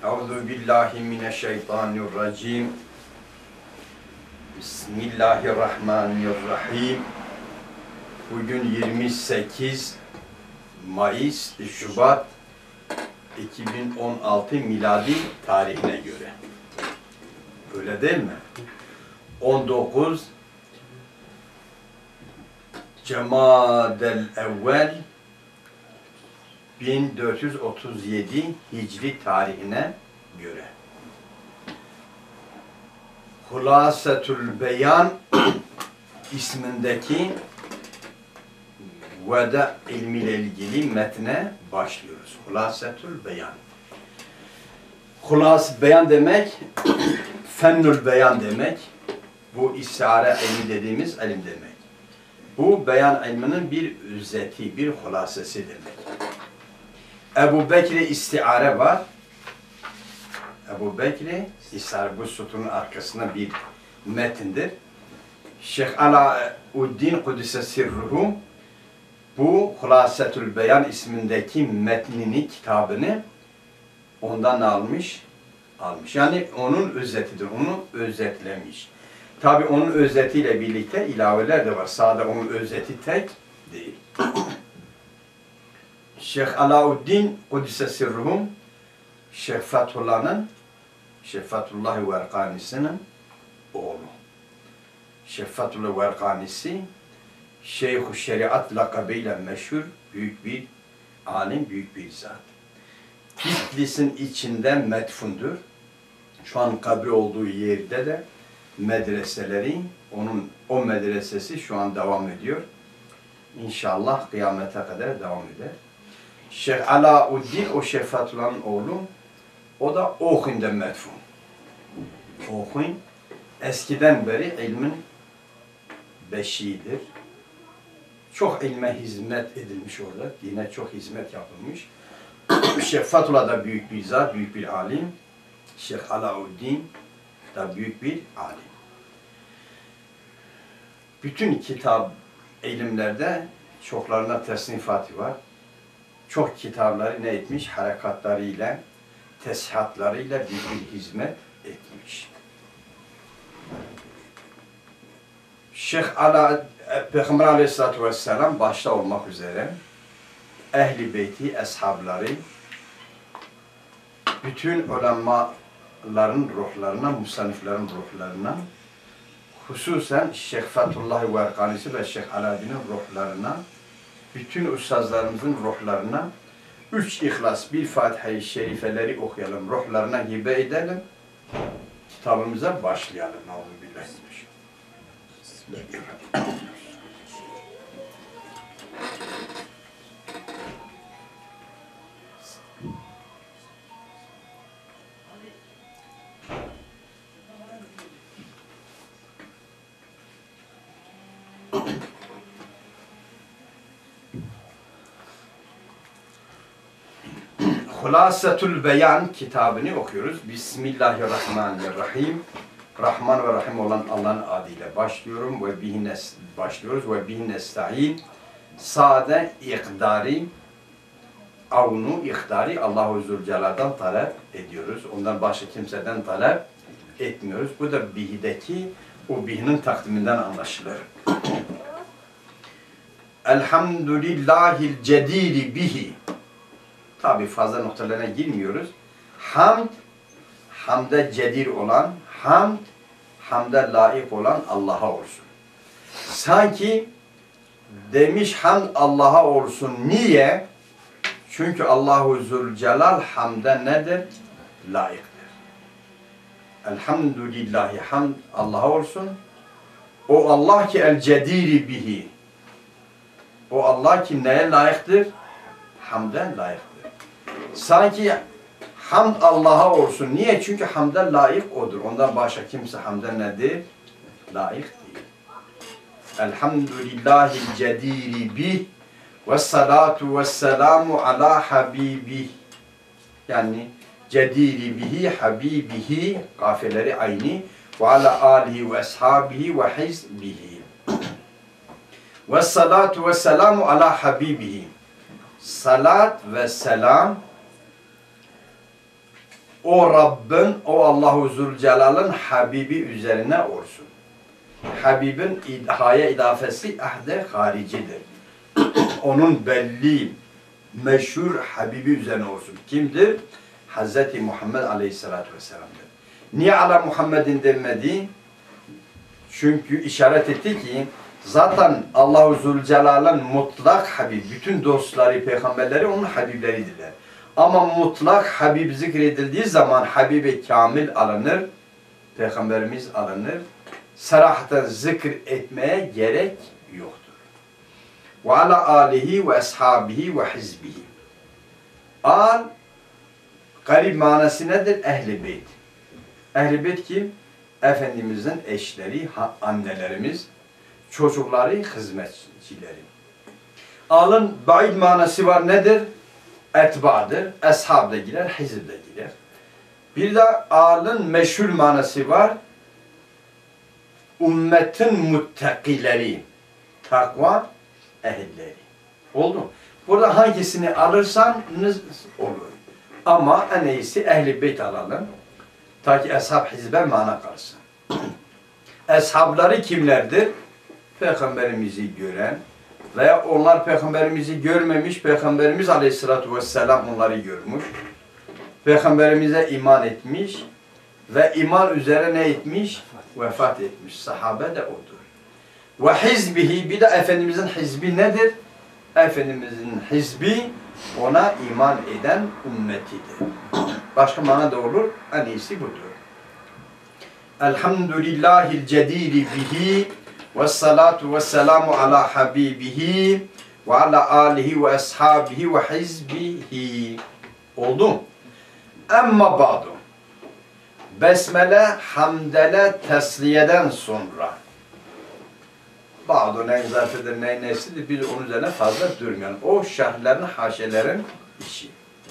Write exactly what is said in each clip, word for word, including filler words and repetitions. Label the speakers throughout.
Speaker 1: Euzu billahi mineşşeytanirracim. Bismillahirrahmanirrahim. Bugün yirmi sekiz Mayıs, Şubat iki bin on altı miladi tarihine göre. Öyle değil mi? on dokuz Cemadel Evvel bin dört yüz otuz yedi Hicri tarihine göre. Hulasetül Beyan ismindeki Veda ilmiyle ilgili metne başlıyoruz. Hulasetül Beyan. Hulas beyan demek, fennül beyan demek. Bu istihare ilmi dediğimiz ilim demek. Bu beyan ilminin bir özeti, bir hulasesi demek. Ebu Bekir'e istiare var. Ebu Bekir'e istiare, bu sütunun arkasında bir metindir. Şeyh Alauddin Kudüs'e sirruhu bu Hulasetül Beyan ismindeki metnini, kitabını ondan almış, almış. Yani onun özetidir, onu özetlemiş. Tabi onun özetiyle birlikte ilaveler de var. Sadece onun özeti tek değil. Şeyh Alauddin Kudüs'e sirruhum, Şeyh Fethullah'ın, Şeyh Fethullah Verkanisi'nin oğlu. Şeyh Fethullah Verkanisi, Şeyh-i Şeriat lakabıyla meşhur büyük bir alim, büyük bir zat. Tiflis'in içinde metfundur. Şu an kabri olduğu yerde de medreseleri, onun o medresesi şu an devam ediyor. İnşallah kıyamete kadar devam eder. Şeyh Alauddin, o Şeyh Fethullah'ın oğlu, o da Ohun'da metfun. Ohun, eskiden beri ilmin beşiğidir. Çok ilme hizmet edilmiş orada, dine çok hizmet yapılmış. Şeyh Fethullah da büyük bir zat, büyük bir alim. Şeyh Alauddin da büyük bir alim. Bütün kitap ilimlerde çoklarına tesnifatı var. Çok kitapları ne etmiş? Harekatlarıyla, teshihatlarıyla büyük bir hizmet etmiş. Şeyh Ala, Peygamber Aleyhisselatü Vesselam başta olmak üzere Ehl-i Beyti, eshabları, bütün ulemaların ruhlarına, musanniflerin ruhlarına, hususen Şeyh Fethullah Verkanisi ve Şeyh Alauddin'in ruhlarına, bütün ustazlarımızın ruhlarına, üç ihlas, bir Fatiha-i Şerifeleri okuyalım, ruhlarına hibe edelim, kitabımıza başlayalım. Bismillahirrahmanirrahim. Hulasetül Beyan kitabını okuyoruz. Bismillahirrahmanirrahim. Rahman ve Rahim olan Allah'ın adıyla başlıyorum ve bihine başlıyoruz ve bihine nestaîn. Sade ikdari, avnu ikdari Allahu Zülcelal'dan talep ediyoruz. Ondan başka kimseden talep etmiyoruz. Bu da bihideki o bihinin takdiminden anlaşılır. Elhamdülillahil cediri bihi. Tabi fazla noktalarına girmiyoruz. Hamd, hamde cedir olan, hamd, hamde layık olan Allah'a olsun. Sanki demiş hamd Allah'a olsun. Niye? Çünkü Allahu Zülcelal hamde nedir? Layıktır. Elhamdülillahi hamd Allah'a olsun. O Allah ki el cediri bihi. O Allah ki neye layıktır? Hamden layıktır. Sanki hamd Allah'a olsun. Niye? Çünkü hamde layık odur. Ondan başka kimse hamde nedir? Layık değil. Elhamdülillahil cediri bih ve salatu ve selamu ala habibih. Yani cediri bihi, habibihi, kafeleri aynı. Ve ala alihi ve ashabihi ve hizbihi. Ve salatu ve selamu ala habibihi. Salat ve selam o Rabbin, o Allahu Zülcelal'ın Habibi üzerine olsun. Habibin idhaya idafesi ahde haricidir. Onun belli, meşhur Habibi üzerine olsun. Kimdir? Hazreti Muhammed Aleyhisselatü Vesselam'dır. Niye ala Muhammed'in demedi? Çünkü işaret etti ki zaten Allahu Zülcelal'ın mutlak Habib, bütün dostları, peygamberleri onun Habibleridirler. Ama mutlak Habib zikredildiği zaman Habib-i Kamil alınır, Peygamberimiz alınır. Sarahaten zikir etmeye gerek yoktur. Ve ala alihi ve ashabihi ve hizbihi. Al, garip manası nedir? Ehl-i Beyt. Ehl-i Beyt kim? Efendimizin eşleri, annelerimiz, çocukları, hizmetçileri. Alın baid manası var nedir? Etba'dır. Ashab da girer, hizb de girer. Bir de alın meşhur manası var. Ümmetin muttakileri, takva ehilleri. Oldu mu? Burada hangisini alırsanız olur. Ama en iyisi Ehl-i Beyt alalım. Ta ki ashab hizbe mana kalsın. Eshabları kimlerdir? Peygamberimizi gören veya onlar peygamberimizi görmemiş, Peygamberimiz Aleyhisselatü Vesselam onları görmüş. Peygamberimize iman etmiş ve iman üzere ne etmiş? Vefat etmiş. Sahabe de odur. Ve hizbihi, bir de Efendimizin hizbi nedir? Efendimizin hizbi ona iman eden ümmetidir. Başka mana da olur. En iyisi budur. Elhamdülillahil cedili bihi ve salatu ve selamu ala habibihi ve ala alihi ve ashabihi ve hizbihi. Oldu mu? Emma ba'du. Besmele, hamdele, tesliyeden sonra. Ba'du neyin zarfıdır, neyin neslidir, biz onun üzerine fazla durmayalım. O şerhlerin, haşelerin işi.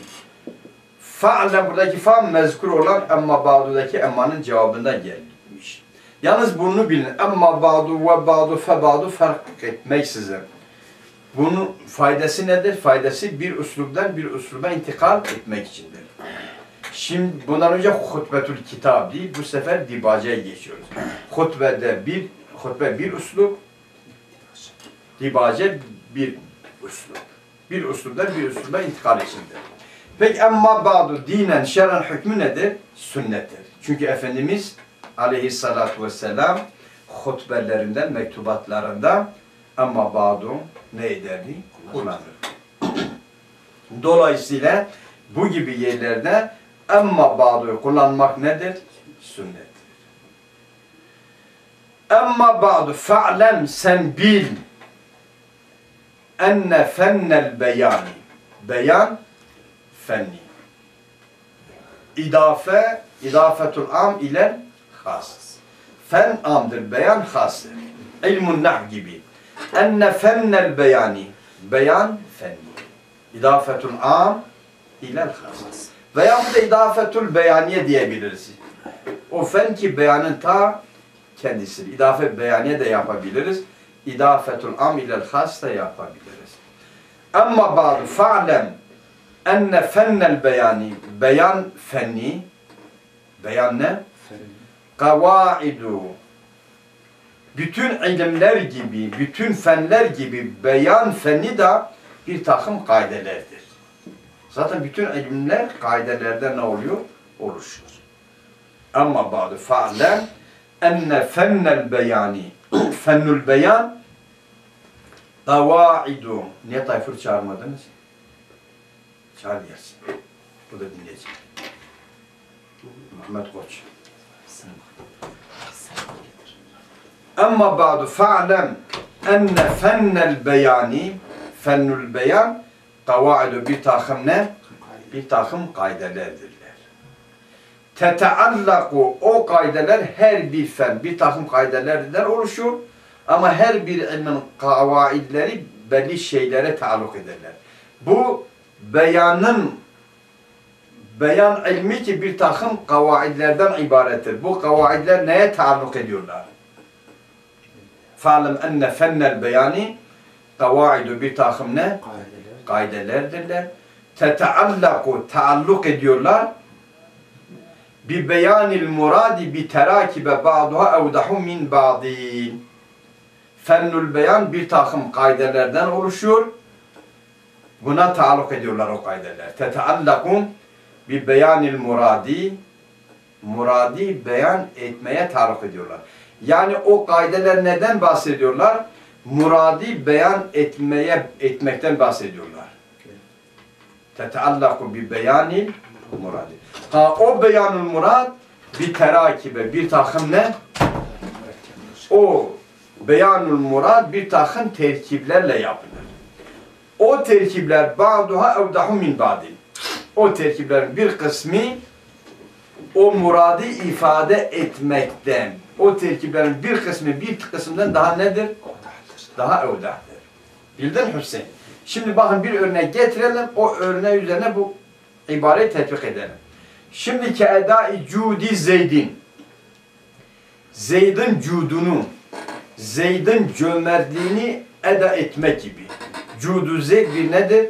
Speaker 1: Fa'le buradaki fa mezkur olan emma ba'du'daki emmanın cevabında gelmiş. Yalnız bunu bilin. Emma ba'du ve ba'du fe ba'du fark etmeksizin. Bunun faydası nedir? Faydası bir üslubdan bir üsluba intikal etmek içindir. Şimdi bundan önce hutbetül kitab değil, bu sefer dibaceye geçiyoruz. Hutbede bir, hutbe bir üslub, dibace bir üslub. Bir üslubdan bir üsluba intikal içindir. Peki emma ba'du dinen şer'en hükmü nedir? Sünnettir. Çünkü Efendimiz aleyhissalatu vesselam hutbelerinden, mektubatlarında emma ba'du ne ederdi? Kullanır. Dolayısıyla bu gibi yerlerde emma ba'du'yu kullanmak nedir? Sünnettir. Emma ba'du fa'lem sen bil enne fennel beyani. Beyan fenni. İdafe, idafetul am ile has. Fen amdır, beyan hastır. İlmun nah gibi. Enne fennel beyani. Beyan fenni. İdafetul am ile has. Veya bu da idafetul beyaniye diyebiliriz. O fen ki beyanın ta kendisidir. İdafe beyaniye de yapabiliriz. İdafetul am ile has da yapabiliriz. Ama bazı fa'lem enne fennel beyani, beyan fenni, beyan ne? Kavaidu, bütün ilimler gibi, bütün fenler gibi beyan fenni de bir takım kaidelerdir. Zaten bütün ilimler kaidelerden ne oluyor? Oluşur. Ama bazı fa'lem enne fennel beyani, fennül beyan kavaidu. Niye Tayfur çağırmadınız? Çağır gelsin. Bu da dinleyecek. Mehmet Koç. Amma ba'du fa'lem enne fennel beyani, fennül beyan kavaidu bir takım ne? Bir takım kaidelerdirler. Teteallaku, o kaideler her bir fen, bir takım kaidelerden oluşur. Ama her bir ilmin kavaidleri belli şeylere taalluk ederler. Bu beyanın, beyan ilmi ki bir takım kavaidlerden ibarettir. Bu kavaidler neye taalluk ediyorlar? Fa'lem enne fennel beyani kavaidu bir takım ne? Kaidelerdirler. Teteallaku, taalluk ediyorlar. bi beyanil muradi bi terakibe ba'duha evdahu min ba'din. Fennül beyan bir takım kaidelerden oluşuyor. Buna taalluk ediyorlar o kaideler. Teteallakum bi beyanil muradi, muradi beyan etmeye taalluk ediyorlar. Yani o kaideler neden bahsediyorlar? Muradi beyan etmeye etmekten bahsediyorlar. Teteallaku bi beyanil muradi. Ha o beyanul murad bir terakibe, bir takım ne? O beyanul murad bir takım terkiplerle yapılır. O terkipler ba'duha evdahu min ba'din. O terkiplerin bir kısmı o muradı ifade etmekten, o terkiplerin bir kısmı bir kısımdan daha nedir? Daha evdahdır. Bildin Hüseyin? Şimdi bakın bir örnek getirelim, o örneği üzerine bu ibareyi tetbik edelim. Şimdiki eda-i cudi Zeydin. Zeyd'in cudunu, Zeyd'in cömertliğini eda etmek gibi. Cudu Zeyd bir nedir?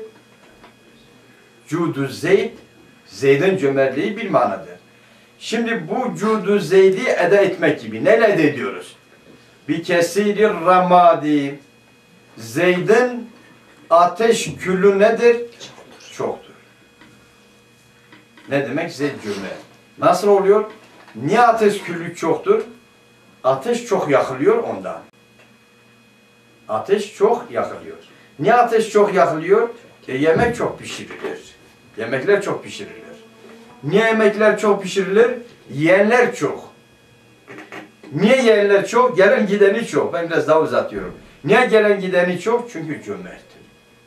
Speaker 1: Cudu Zeyd, Zeyd'in cömertliği bir manadır. Şimdi bu cudu Zeyd'i eda etmek gibi. Neyle eda ediyoruz? Bir kesirir ramadi. Zeyd'in ateş külü nedir? Çoktur. Ne demek? Zeyd cömert. Nasıl oluyor? Niye ateş külü çoktur? Ateş çok yakılıyor ondan. Ateş çok yakılıyor. Niye ateş çok yakılıyor? E, yemek çok pişirilir. Yemekler çok pişirilir. Niye yemekler çok pişirilir? Yiyenler çok. Niye yiyenler çok? Gelen gideni çok. Ben biraz daha uzatıyorum. Niye gelen gideni çok? Çünkü cömerttir.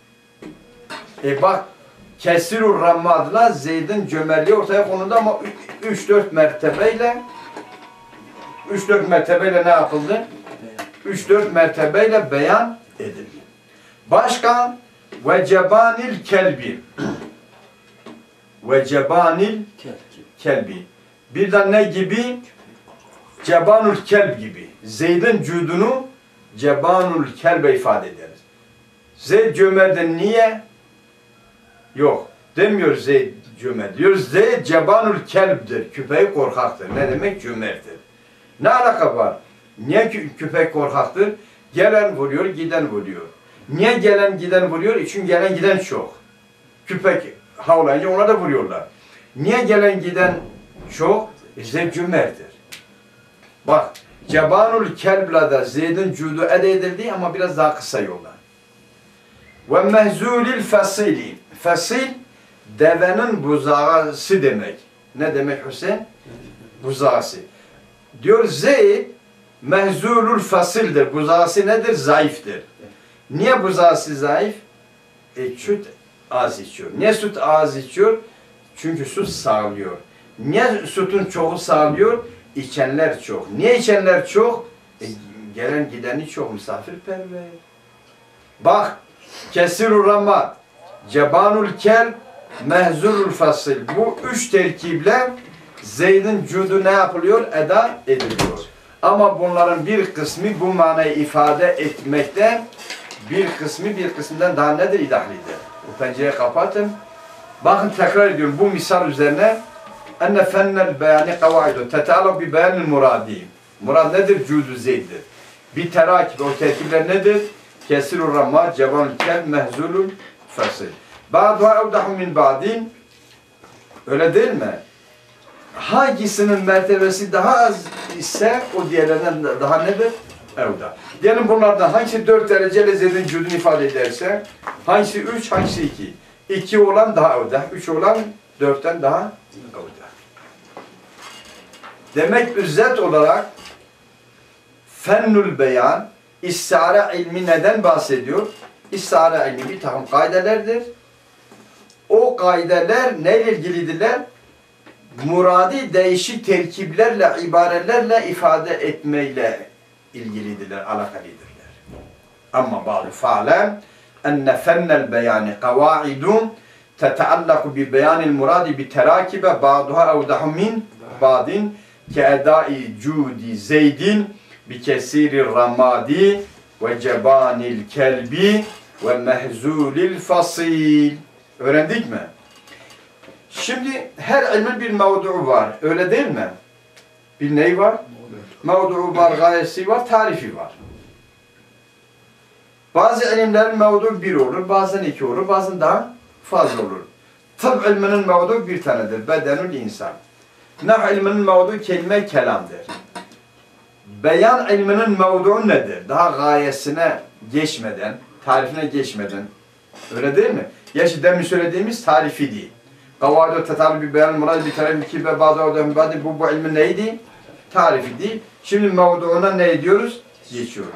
Speaker 1: E bak, Kesirur Rammad'la Zeyd'in cömertliği ortaya konuldu ama üç dört mertebeyle üç dört mertebeyle ne yapıldı? üç dört mertebeyle beyan edildi. Başka ve cebanil kelbi. Ve cebanil kelbi. Bir de ne gibi? Cebanul kelb gibi. Zeyd'in cudunu cebanul kelbe ifade ederiz. Zeyd cömert'in niye? Yok. Demiyoruz Zeyd cömert. Diyoruz Zeyd cebanul kelbdir. Köpek korkaktır. Ne demek? Cömerttir. Ne alaka var? Niye köpek korkaktır? Gelen vuruyor, giden vuruyor. Niye gelen giden vuruyor? Çünkü gelen giden çok. Köpek havlayınca ona da vuruyorlar. Niye gelen giden çok? Zeyd cömerttir. Bak, cebanul kelb'la da Zeyd'in cudu eda edildi ama biraz daha kısa yoldan. Ve mehzulil fasili. Fasil, devenin buzağısı demek. Ne demek Hüseyin? Buzağısı. Diyor Zeyd, mehzulul fasildir. Buzağısı nedir? Zayıftır. Niye buzağısı zayıf? E, süt az içiyor. Niye süt az içiyor? Çünkü süt sağlıyor. Niye sütün çoğu sağlıyor? İçenler çok. Niye içenler çok? E, gelen gideni çok, misafirperver. Bak, kesirur ramad, cebanul kel, mehzurul fasil. Bu üç terkiple Zeyd'in cudu ne yapılıyor? Eda ediliyor. Ama bunların bir kısmı bu manayı ifade etmekte, bir kısmı bir kısmından daha nedir? İdahlidir. Bu pencereyi kapatın. Bakın tekrar ediyorum bu misal üzerine. Enne fennel beyani kavaidu. Teta'alak bi beyanil muradi. Murad nedir? Cudu Zeyd'dir. Bir terakip. O terkipler nedir? Kesirur ramma, cebanul kel, mehzulul fasil. Ba'duha evdahu min ba'din. Öyle değil mi? Hangisinin mertebesi daha az ise o diğerlerinden daha nedir? Evda. Diyelim bunlardan hangisi dört dereceyle Zeyd'in cudunu ifade ederse, hangisi üç, hangisi iki. iki olan daha evda, üç olan dörtten daha evda. Demek üzzet olarak fennül beyan, istihare ilmi neden bahsediyor? İstihare ilmi bir takım kaidelerdir. O kaideler neyle ilgilidirler? Muradi değişik terkiplerle, ibarelerle ifade etmeyle ilgilidirler, alakalıdırlar. Ama bazı fa'lem enne fennel beyani kavaidun teteallaku bi beyanil muradi bi terakibe ba'duha evdahu min ba'din ke edai cudi Zeydin bi kesiri ramadi ve cebanil kelbi ve mehzulil fasil. Öğrendik mi? Şimdi her ilmin bir mevduu var. Öyle değil mi? Bir ney var? Mevduu var, gayesi var, tarifi var. Bazı ilimlerin mevduu bir olur, bazen iki olur, bazen daha fazla olur. Tıp ilminin mevduu bir tanedir. Bedenül insan. Nah ilminin mevduu kelime kelamdır. Beyan ilminin mevduu nedir? Daha gayesine geçmeden, tarifine geçmeden. Öyle değil mi? Yaşı demin söylediğimiz tarifi değil. Kavadu tetarı bir beyan, murad bir tarif, iki ve bazı orada mübadi. Bu, bu ilmin neydi? Tarifi değil. Şimdi mevduuna ne diyoruz? Geçiyoruz.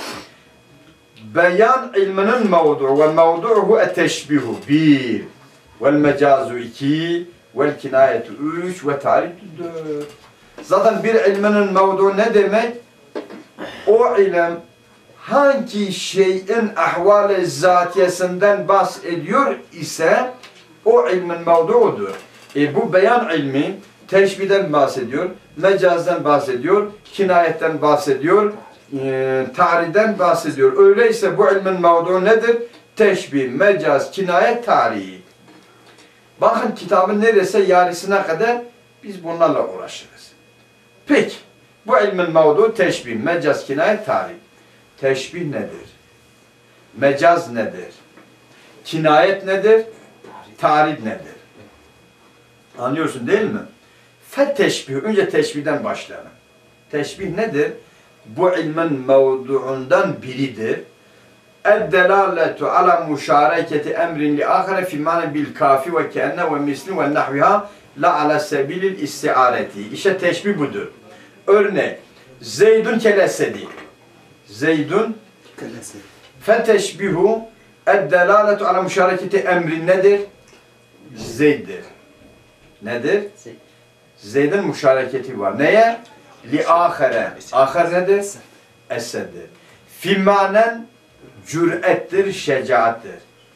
Speaker 1: Beyan ilminin mevdu ve mevdu'uhu etteşbihu bir vel mecazu iki vel kinayetu üç ve tarifu dört. Zaten bir ilminin mevdu ne demek? O ilim hangi şeyin ahval-i zatiyesinden bahsediyor ise o ilmin mevduudur. E bu beyan ilmi teşbihden bahsediyor, mecazdan bahsediyor, kinayetten bahsediyor, e, tarihden bahsediyor. Öyleyse bu ilmin mevduu nedir? Teşbih, mecaz, kinayet, tarihi. Bakın kitabın neredeyse yarısına kadar biz bunlarla uğraşırız. Peki, bu ilmin mevduu teşbih, mecaz, kinayet, tarih. Teşbih nedir? Mecaz nedir? Kinayet nedir? Tarih nedir? Anlıyorsun değil mi? Fet teşbih, önce teşbihden başlayalım. Teşbih nedir? Bu ilmin mevduundan biridir. Eddelaletu ala müşareketi emrin li ahire fi mane bil kafi ve keenne ve misli ve nahviha la ala sebilil istiareti. İşte teşbih budur. Örnek, Zeydun kelesedi. Zeydun kelesedi. Fet teşbihu eddelaletu ala müşareketi emrin nedir? Zeyd'dir. Nedir? Zeyd'in müşareketi var. Neye? Li ahire. Ahir nedir? Esed'dir. Fimanen cürettir, şecaattir.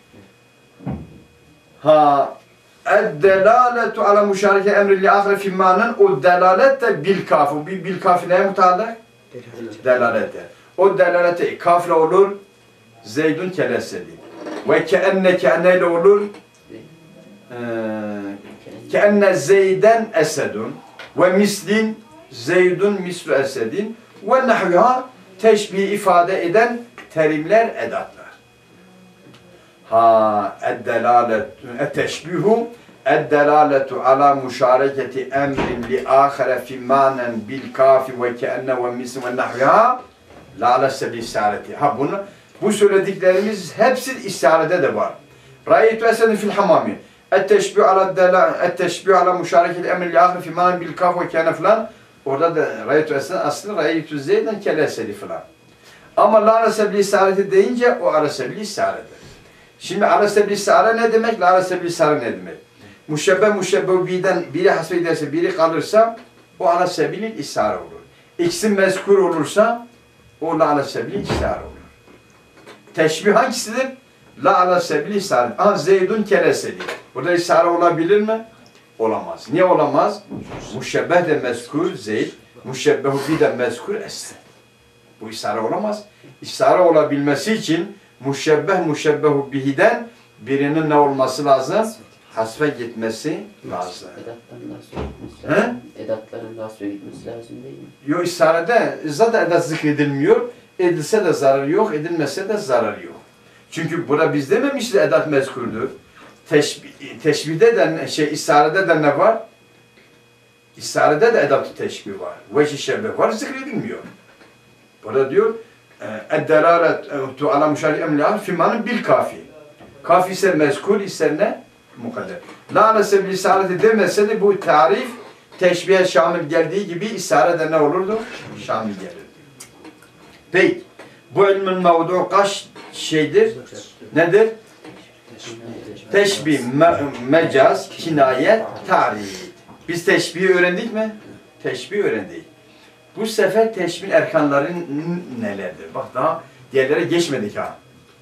Speaker 1: Ha, eddelaletu ala müşareke emri li ahire fimanen o delalet de bil kafu. Bil, bil kafi neye mutalak? Delalete. O delalete kafle olur. Zeydun kelesedi. Ve keenne keenneyle olur. Keenne Zeyden esedun ve mislin Zeydun mislu esedin ve nahviha teşbih ifade eden terimler, edatlar. Ha, eddelaletu, etteşbihu, eddelaletu ala müşareketi emrin li ahire fi manen bil kafi ve keenne ve misli ve nahviha la ala sebil isareti. Ha bunu, bu söylediklerimiz hepsi isarede de var. Ra'ytu esedin fil hamami. Etteşbih ala dela, etteşbih ala müşareketi emrin li ahire fi manen bil kafi ve keenne falan. Orada da ra'ytu esedin aslı ra'ytu zeyden kelesedi falan. Ama la arasebli isareti deyince o arasebli isaredir. Şimdi arasebli isare ne demek? La arasebli isare ne demek? Müşebbeh müşebbeh birden biri hasfederse biri kalırsa o arasebli isare olur. İkisi mezkur olursa o la arasebli isare olur. Teşbih hangisidir? La arasebli isare. Aha Zeydun kelesedi. Burada isare olabilir mi? Olamaz. Niye olamaz? Müşebbeh de mezkur Zeyd, müşebbeh bir de mezkur Esed. Bu isare olamaz. İsare olabilmesi için müşebbeh müşebbehu bihiden birinin ne olması lazım? Hasfe gitmesi lazım.
Speaker 2: Edatların nasıl gitmesi lazım? He? Edatların nasıl gitmesi lazım değil mi?
Speaker 1: Yok, isarede zaten edat zikredilmiyor. Edilse de zararı yok, edilmese de zararı yok. Çünkü burada biz dememişiz edat mezkurdur. Teşbih, teşbihde de şey, isarede de ne var? İsarede de edat-ı teşbih var. Vecih şebbeh var, zikredilmiyor. Burada diyor eddelalet ala müşarri emliha fimanın bil kafi. Kafi ise mezkur ise ne? Mukadder. La nasib isareti demese de bu tarif teşbihe şamil geldiği gibi isarede ne olurdu? Şamil gelirdi. Peki bu ilmin mevdu kaç şeydir? Nedir? Teşbih, me mecaz, kinayet, tarih. Biz teşbihi öğrendik mi? Teşbih öğrendik. Bu sefer teşbih erkanları nelerdir? Bak daha diğerlere geçmedik ha.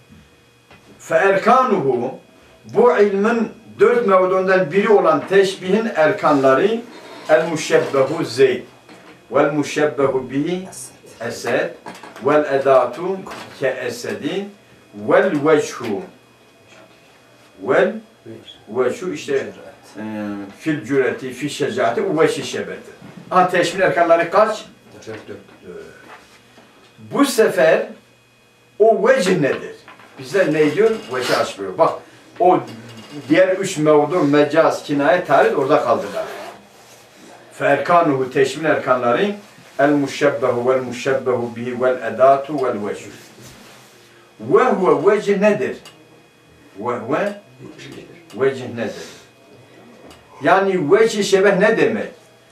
Speaker 1: Fe erkanuhu, bu ilmin dört mevduundan biri olan teşbihin erkanları el müşebbehu Zeyd vel müşebbehu bihi Esed vel edatu ke esedin vel vechu vel vechu işte e, fil cüreti, fil şecaati, uvveşi şebeti. Ha teşbih erkanları kaç?
Speaker 3: Dört.
Speaker 1: Bu sefer o vecih nedir? Bize ne diyor? Vecih açmıyor. Bak o diğer üç mevdu, mecaz, kinaye, tarih orada kaldılar. Ferkanuhu teşbih erkanları el muşebbehu vel muşebbehu bihi vel edatu vel vecih. Ve huve vecih nedir? Ve huve vecih nedir? Yani vecih şebeh ne demek?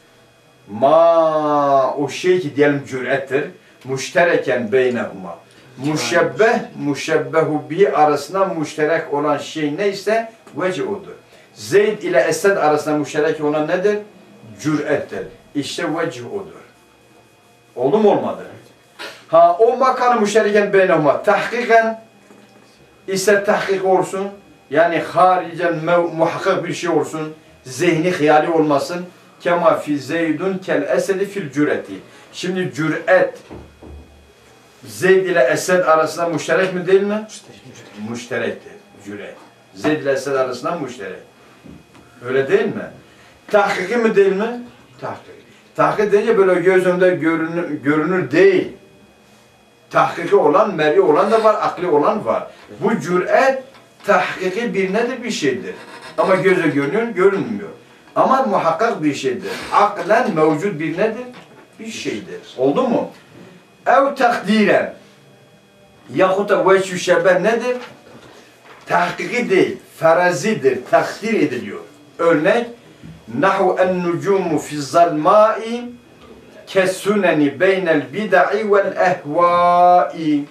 Speaker 1: Ma o şey ki diyelim cürettir. Müştereken beynehuma. Müşebbeh, müşebbehu bi arasında müşterek olan şey neyse vecih odur. Zeyd ile Esed arasında müşterek olan nedir? Cürettir. İşte vecih odur. Oldu mu olmadı? Ha o makanı müştereken beynehuma. Tahkiken ise tahkik olsun. Yani haricen muhakkak bir şey olsun. Zihni hıyali olmasın. Kema fi zeydun kel esedi fil cüreti. Şimdi cüret Zeyd ile Esed arasında müşterek mi değil mi? Müşterektir. Cüret. Zeyd ile Esed arasında müşterek. Öyle değil mi? Tahkiki mi değil mi? Tahkik. Tahkik deyince böyle göz önünde görünür, görünür değil. Tahkiki olan, meri olan da var, akli olan var. Bu cüret tahkiki bir nedir? Bir şeydir. Ama göze görünüyor, görünmüyor. Ama muhakkak bir şeydir. Aklen mevcut bir nedir? Bir şeydir. Oldu mu? Ev takdiren yahut da veçhü şebeh nedir? Tahkiki değil, farazidir, takdir ediliyor. Örnek nahu en-nucumu fi zalmai kesuneni beynel bid'i vel ehvai.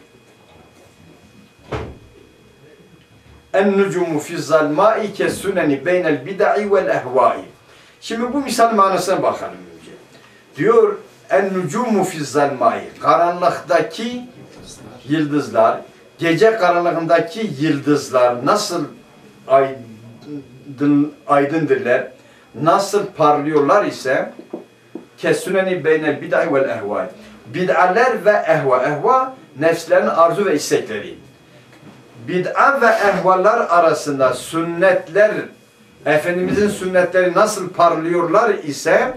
Speaker 1: En-nucumu fi zalmai kesuneni beynel bid'i vel ehvai. Şimdi bu misal manasına bakalım önce. Diyor en-nucumu fi zalmai, karanlıktaki yıldızlar, gece karanlığındaki yıldızlar nasıl aydın, aydındırlar, nasıl parlıyorlar ise kesuneni beynel bid'i vel ehvai. Bid'aler ve ehva, ehva nefslerin arzu ve istekleri. Bid'a ve ehvalar arasında sünnetler, Efendimizin sünnetleri nasıl parlıyorlar ise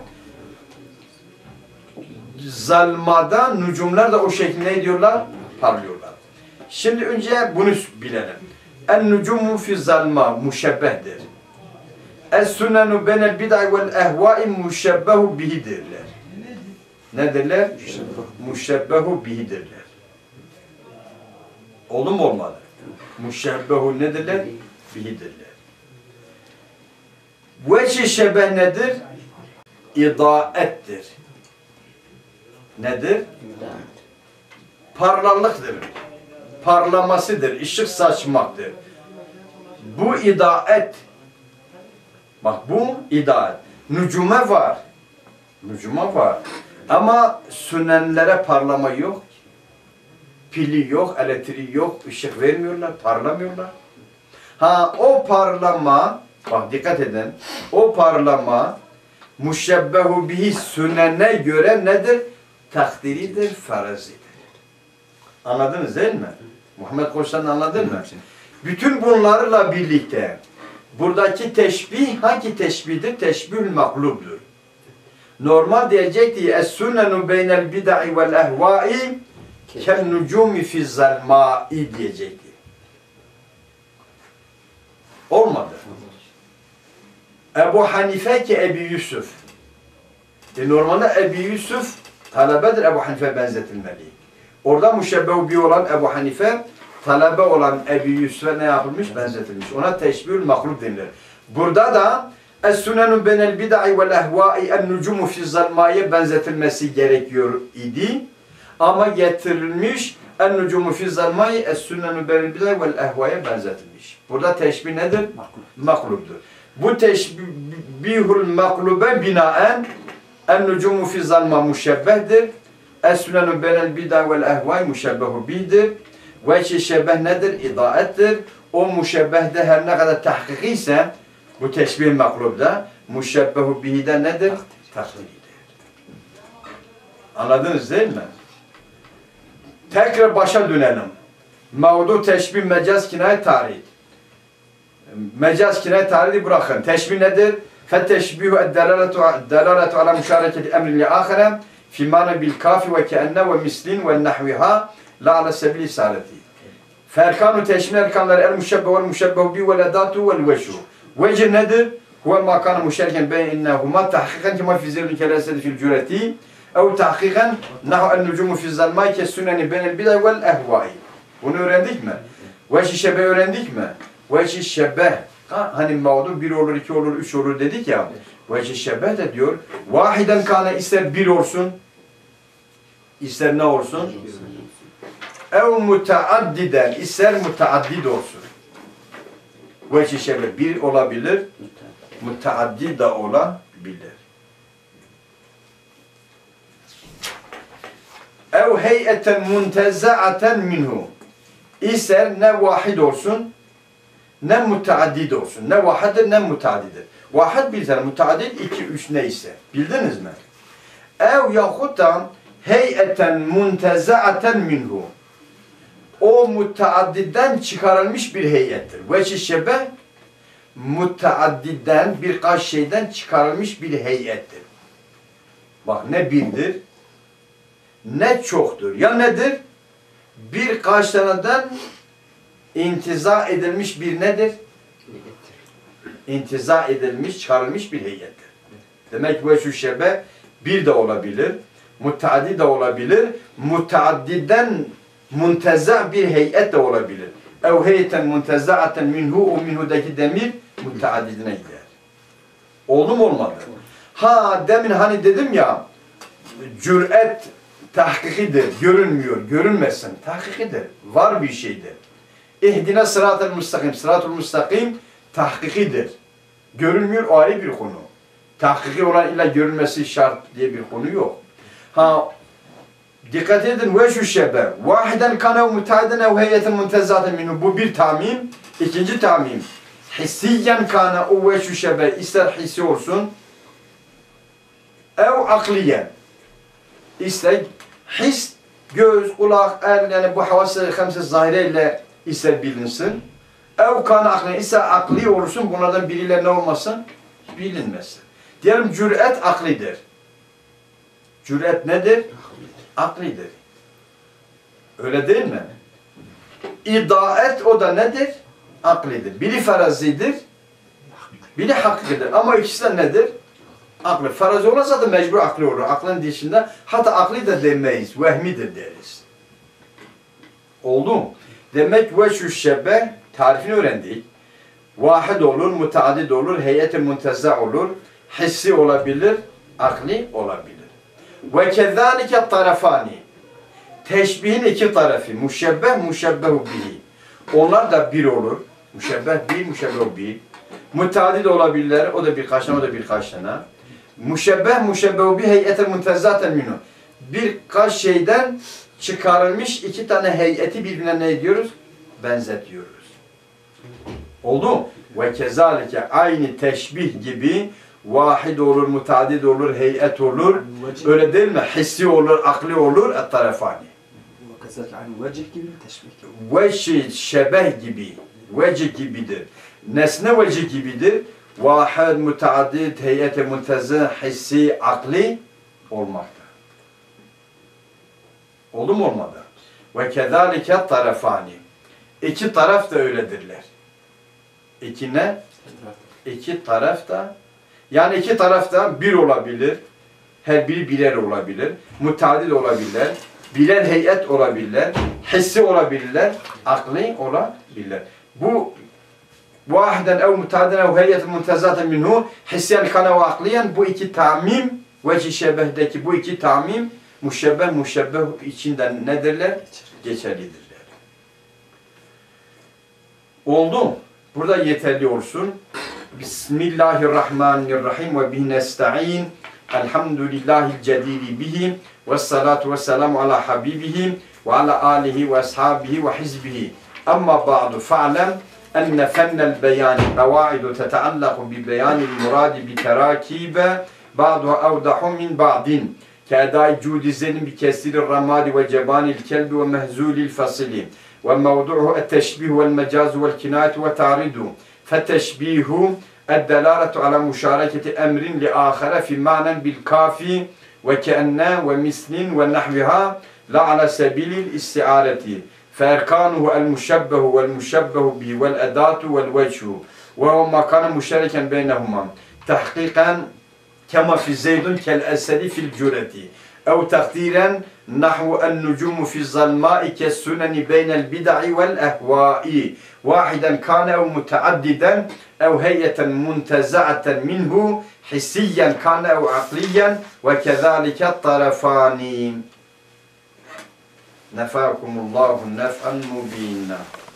Speaker 1: zalmada nucumlar da o şekilde ne diyorlar? Parlıyorlar. Şimdi önce bunu bilelim. En-nucumu fi zalma muşebbehdir. Es-sünenu benel bid'i vel ehvai muşebbehu bihidirler. Ne derler? Muşebbehu bihidirler. Oldu mu olmadı? Muşebbehu nedirler? Bihidirler. Vecih şebeh nedir? İdaettir. Nedir? Parlalıktır. Parlamasıdır. Işık saçmaktır. Bu idaet. Bak bu idaet. Nucume var. Nucuma var. Ama sünenlere parlama yok. Pili yok, elektriği yok, ışık vermiyorlar, parlamıyorlar. Ha o parlama, bak dikkat edin, o parlama muşebbehu bihi sünene göre nedir? Takdiridir, farazidir. Anladınız değil mi? Muhammed Koç'tan anladın mı? Bütün bunlarla birlikte buradaki teşbih hangi teşbihdir? Teşbihül maklubdur. Normal diyecekti es-sünnenu beynel bid'i vel ehvai ken nucumi fi zalmai diyecekti. Olmadı. Ebu Hanife ki Ebu Yusuf. E normalde Ebu Yusuf talebedir, Ebu Hanife benzetilmeli. Orada müşebbehu bi olan Ebu Hanife, talebe olan Ebu Yusuf'a ne yapılmış? Benzetilmiş. Ona teşbihül maklub denilir. Burada da es-sünenu benel bid'i vel ehvai en-nucumu fi zalmaya benzetilmesi gerekiyor idi. Ama getirilmiş en-nucumu fi zalmai es-sünenu benel bid'i vel ehvaya benzetilmiş. Burada teşbih nedir? Maklubdur. Bu teşbihül maklube binaen en-nucumu fi zalma müşebbehdir. Es-sünenu benel bid'i vel ehvai müşebbehu bihidir. Veçhi şebeh nedir? İdaettir. O müşebbehde her ne kadar tahkiki ise bu teşbih maklubda müşebbehu bihide nedir? Takdiridir. Anladınız değil mi? Tekrar başa dönelim. Mevdu teşbih mecaz kinaye tarih. Mecaz kinayet tarihini bırakın. Teşbih nedir? Fetteşbihu eddelaletu ala müşareketi emrin li ahire fi mâne bil kafi ve keenne ve mislin ve nahviha la ala sebil isareti. Ferkanu teşbih erkanları el müşebbe vel müşebbehu bi vel edatu vel veşhu. Vecih nedir? Huve ma kana müşerken beyinnehuma tahkikan kema fi zevni kelesedi fil cüreti ev tahkikan nahu en nucumu fi zalmai kes süneni benel biday vel ehvai. Bunu öğrendik mi? Veşi şebbe öğrendik mi? Veşi şebbe hani mağdur bir olur, iki olur, üç olur dedik ya. Veşi şebbe de diyor vahiden kana ister bir olsun ister ne olsun? Ev mutaaddiden ister mutaaddid olsun. Veşi şebbe bir olabilir, mutaaddid de olabilir. Ev heyeten munteza'aten minhu. İster ne vahid olsun, ne mutaaddid olsun. Ne vahiddir, ne mutaaddidir. Vahid bir tane, mutaaddid iki, üç neyse. Bildiniz mi? Ev yahut da heyeten munteza'aten minhu. O mutaaddiden çıkarılmış bir heyettir. Veçi şebe mutaaddiden birkaç şeyden çıkarılmış bir heyettir. Bak ne birdir, ne çoktur. Ya nedir? Birkaç taneden intiza edilmiş bir nedir? İntiza edilmiş, çıkarılmış bir heyettir. Demek ki veçi şebe bir de olabilir, mutaaddi de olabilir, mutaaddiden munteza bir heyet de olabilir. Ev heyeten munteza'aten minhu, o minhu'daki demir mutaaddidine gider. Oldu mu olmadı? Ha demin hani dedim ya, cüret tahkikidir, görünmüyor, görünmesin, tahkikidir, var bir şeydir. İhdine sırat-ı müstakim, sırat-ı müstakim tahkikidir. Görünmüyor, o ayrı bir konu. Tahkiki olan illa görünmesi şart diye bir konu yok. Ha dikkat edin ve şu şebe. Vahiden kana mutaadden ev heyeten muntezaten minhu. Bu bir tamim. İkinci tamim. Hissiyen kana o ve şu şebe. İster hissi olsun. Ev akliyen. İster his, göz, kulak, el yani bu havası hamse zahireyle ister bilinsin. Ev kana akliyen. İster akli olursun. Bunlardan biriyle ne olmasın? Bilinmesin. Diyelim cüret aklidir. Cüret nedir? Aklidir. Öyle değil mi? İdaet o da nedir? Aklidir. Biri farazidir, biri hakkıdır. Ama ikisi de nedir? Aklı. Farazi olursa da mecbur aklı olur. Aklın dışında hatta akli de demeyiz. Vehmidir deriz. Oldu mu? Demek ve şu şebe tarifini öğrendik. Vahid olur, mutaaddid olur, heyet-i muntezza olur, hissi olabilir, akli olabilir. Ve kezalike tarafani. Teşbihin iki tarafı. Müşebbeh, müşebbehu bihi. Onlar da bir olur. Müşebbeh bir, müşebbehu bir. Mutaaddid olabilirler. O da birkaç tane, o da birkaç tane. Müşebbeh, müşebbehu bihi heyete muntezzaten minhu. Birkaç şeyden çıkarılmış iki tane heyeti birbirine ne ediyoruz? Benzetiyoruz. Oldu mu? Ve kezalike aynı teşbih gibi vahid olur, mutaaddid olur, heyet olur. Öyle değil mi? Hissi olur, akli olur, et-tarafani.
Speaker 3: Vecih gibi mi teşbih gibi?
Speaker 1: Vecih şebeh gibi, vecih gibidir. Nesne vecih gibidir. Vahid, mutaaddid, heyet-i muntezza, hissi, akli olmakta. Oldu mu olmadı? Ve kezalike tarafani. İki taraf da öyledirler. İki ne? İki taraf da yani iki tarafta bir olabilir, her biri birer olabilir, mutadil olabilirler, birer heyet olabilirler, hissi olabilirler, akli olabilirler. Bu vahiden ev mutadiden ev heyet muntezaten minhu hissiyen kana ve akliyen bu iki tamim vecih şebehdeki bu iki tamim müşebbeh müşebbeh içinden nedirler? Geçerlidirler. Oldu. Burada yeterli olsun. Bismillahirrahmanirrahim ve bihi nesta'in. Elhamdülillahil cedili bihi ve salatu ve selamu ala habibihi ve ala alihi ve ashabihi ve hizbihi. Amma ba'du fa'lem enne fennel beyani kavaidu teteallaku bi beyanil muradi bi terakibe ba'duha avdahu min ba'din ke'edai cudizzenin bi kesirir ramadi ve cebanil kelbi ve mehzulil fasili ve mevdu'u et-teşbih vel mecaz vel kinayet ve ta'ridu فتشبيه الدلالة على مشاركة أمر لآخر في معنى بالكاف وكأن ومثل ونحوها لا على سبيل الاستعارة فأركانه المشبه والمشبه به والأداة والوجه وهو ما كان مشتركا بينهما تحقيقا كما في زيد كالأسد في الجرة أو تقديرا نحو النجوم في الظلماء كالسنن بين البدع والأهواء واحدا كان أو متعددا أو هيئة منتزعة منه حسيا كان أو عقليا وكذلك الطرفان نفاكم الله النفع المبين.